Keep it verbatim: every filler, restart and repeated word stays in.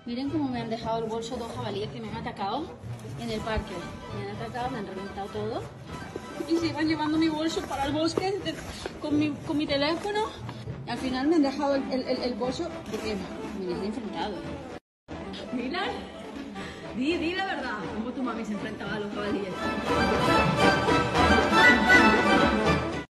Miren cómo me han dejado el bolso dos jabalíes que me han atacado en el parque. Me han atacado, me han reventado todo. Y se iban llevando mi bolso para el bosque de, con, mi, con mi teléfono. Y al final me han dejado el, el, el bolso porque me les he enfrentado. Mira, di, di la verdad, cómo tu mami se enfrentaba a los jabalíes.